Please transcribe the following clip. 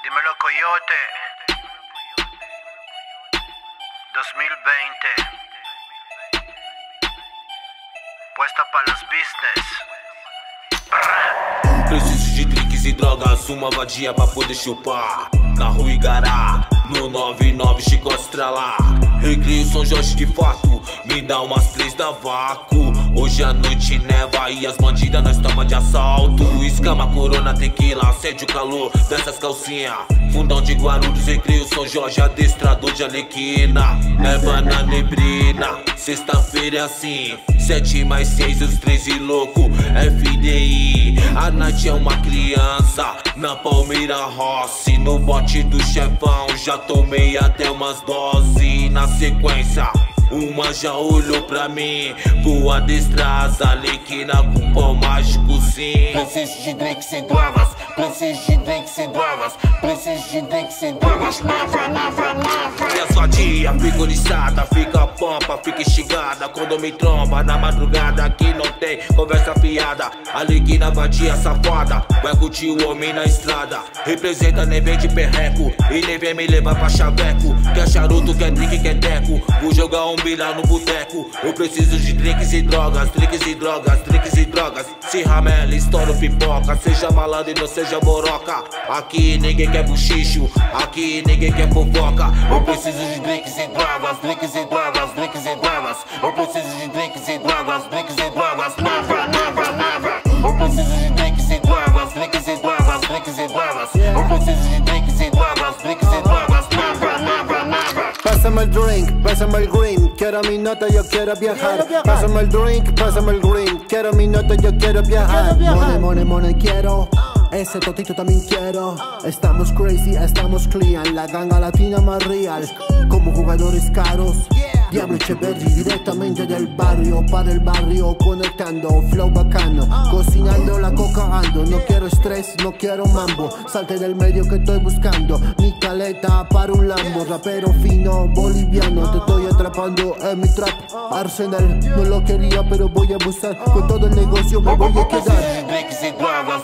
Dímelo, Coyote. 2020. Puesta para los business. Preciso de drinks e drogas, uma vadia pra poder chupar. Carro Igará, no 99 Chico estralar. Recreio São Jorge de fato, me dá umas 3 da vácuo. Hoje a noite neva e as bandidas nós toma de assalto. Escama, corona, tequila, acende o calor dessas calcinhas. Fundão de Guarulhos, Recreio São Jorge, adestrador de Alequina. Neva na neblina, sexta-feira é assim. 7 mais 6, os 13 louco, FDI. A Nath é uma criança, na Palmeira Rossi. No bote do chefão, já tomei até umas doses. Na sequência, uma já olhou pra mim. Vou adestrar as Alequina com pão mágico sim. Preciso de drinks e drogas, preciso de drinks e drogas, preciso de drinks e drogas. Nova, nova, nova. E a sua tia fica oriçada, fica pampa, fica instigada. Quando me tromba na madrugada, aqui não tem conversa fiada. Alequina vadia safada, vai curtir o homem na estrada. Representa, nem vem de perreco e nem vem me levar pra chaveco. Quer charuto, quer drink, quer teco. Vou jogar um bilhar no boteco. Eu preciso de drinks e drogas, drinks e drogas, drinks e drogas. Se ramela, estoura pipoca. Seja malandro e não seja boroca. Aqui ninguém quer buchicho, aqui ninguém quer fofoca. Eu preciso de drinks e drogas, drinks e drogas, drinks e drogas. Eu preciso de drinks e drogas, drinks e drogas. Nova, nova, nova. Eu preciso de drinks e drogas, drinks e drogas, drinks e drogas. Eu preciso de drinks e drogas, drinks e drogas. Nova, nova, nova. Pásame el drink, pásame el green. Quiero mi nota, yo quiero viajar. Pásame el drink, pásame el green. Quiero mi nota, yo quiero viajar. Money, money, money, quiero. Ese totito también quiero. Estamos crazy, estamos clean. La ganga latina más real. Como jugadores caros. Diablo Echeverri directamente del barrio para el barrio, conectando, flow bacano, cocinando la coca ando. No quiero estrés, no quiero mambo. Salte del medio que estoy buscando. Mi caleta para un Lambo. Rapero fino, boliviano. Te estoy atrapando en mi trap. Arsenal, no lo quería pero voy a abusar. Con todo el negocio me voy a quedar. Drinks y drogas,